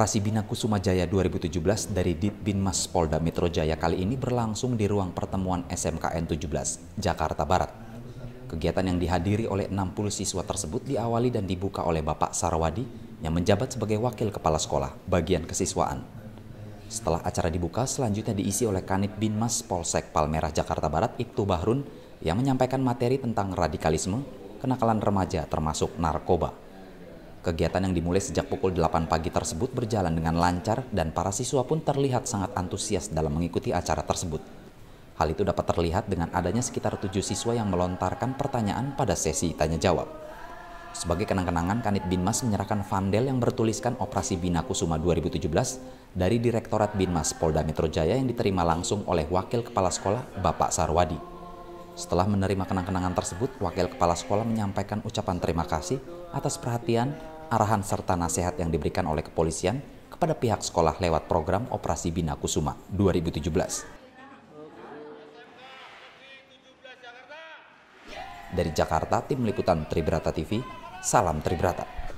Operasi Bina Kusuma Jaya 2017 dari Ditbinmas Polda Metro Jaya kali ini berlangsung di ruang pertemuan SMKN 17, Jakarta Barat. Kegiatan yang dihadiri oleh 60 siswa tersebut diawali dan dibuka oleh Bapak Sarwadi yang menjabat sebagai Wakil Kepala Sekolah bagian kesiswaan. Setelah acara dibuka, selanjutnya diisi oleh Kanit Binmas Polsek Palmerah Jakarta Barat Ibtu Bahrun yang menyampaikan materi tentang radikalisme, kenakalan remaja termasuk narkoba. Kegiatan yang dimulai sejak pukul 8 pagi tersebut berjalan dengan lancar dan para siswa pun terlihat sangat antusias dalam mengikuti acara tersebut. Hal itu dapat terlihat dengan adanya sekitar 7 siswa yang melontarkan pertanyaan pada sesi tanya jawab. Sebagai kenang-kenangan, Kanit Binmas menyerahkan vandel yang bertuliskan Operasi Bina Kusuma 2017 dari Direktorat Binmas Polda Metro Jaya yang diterima langsung oleh Wakil Kepala Sekolah Bapak Sarwadi. Setelah menerima kenang-kenangan tersebut, Wakil Kepala Sekolah menyampaikan ucapan terima kasih atas perhatian, arahan serta nasihat yang diberikan oleh kepolisian kepada pihak sekolah lewat program Operasi Bina Kusuma 2017. Dari Jakarta, Tim Liputan Tribrata TV, salam Tribrata.